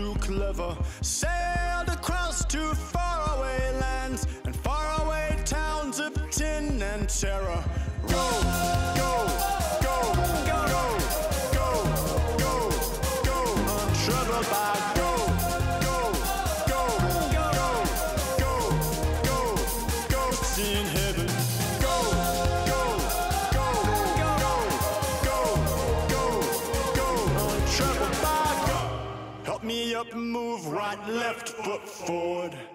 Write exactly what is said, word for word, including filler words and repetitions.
too clever. Sailed across to faraway lands and faraway towns of tin and terror. Go, go, go, go, go, go, go, go, untroubled by go, go, go, go, go, go, go, in heaven. Go, go, go, go, go, go, go, untroubled by go. Help me up, move right, left foot forward.